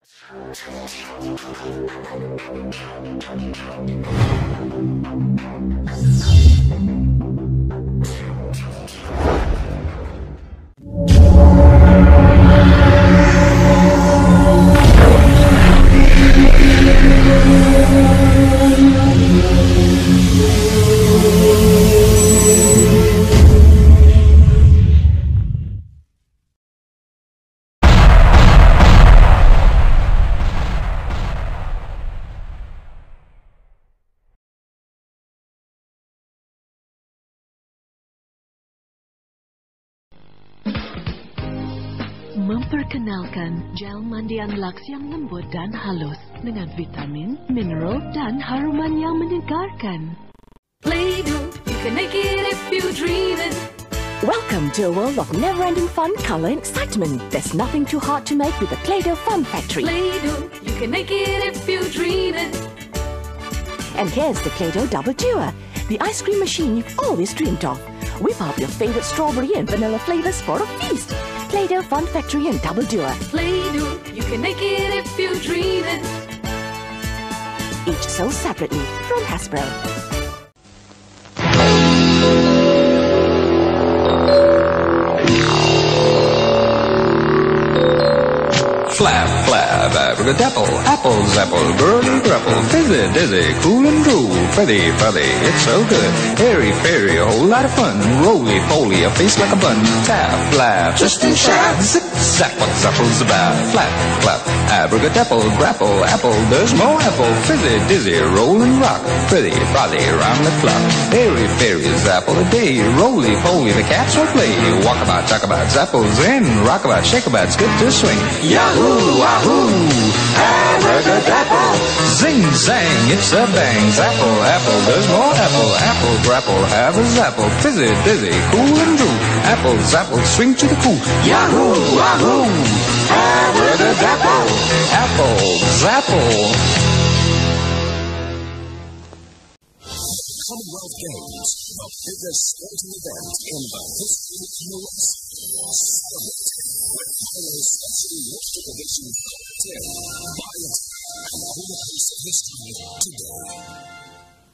Memperkenalkan gel mandian Lux yang lembut dan halus dengan vitamin, mineral, dan haruman yang menyegarkan. Play-Doh, you can make it if you dream it. Welcome to a world of never-ending fun, color, and excitement. There's nothing too hard to make with the Play-Doh Fun Factory. Play-Doh, you can make it if you dream it. And here's the Play-Doh Double Doer, the ice cream machine you've always dreamed of. Whip up your favorite strawberry and vanilla flavors for a feast. Play-Doh Fun Factory and Double Doer. Play-Doh, you can make it if you dream it. Each sold separately from Hasbro. Flap, flap, abracadapple, apple, zapple, girly, grapple, fizzy, dizzy, cool and drool, fuzzy, fuzzy, it's so good. Airy, fairy, a whole lot of fun. Roly, poly, a face like a bun. Tap, flap, just in shot. Zip, zap, what zapple's about. Flap, flap, abracadapple, grapple, apple, there's more apple. Fizzy, dizzy, roll and rock. Frizzy, fuzzy, round the clock. Airy, fairy, zapple a day. Roly, poly, the cats will play. Walk about, talk about, zapples in. Rock about, shake about, skip to swing. Yahoo! Wahoo! Abracadapple! Zing zang, it's a bang. Zapple, apple, there's more apple. Apple, grapple, have a zapple. Fizzy, dizzy, cool and drool. Apple, zapple, swing to the cool. Yahoo! Wahoo! Abracadapple! Apple, zapple. Commonwealth Games, the biggest sporting event in the history of the West. Celebrate with Pioneer Special Lifted Edition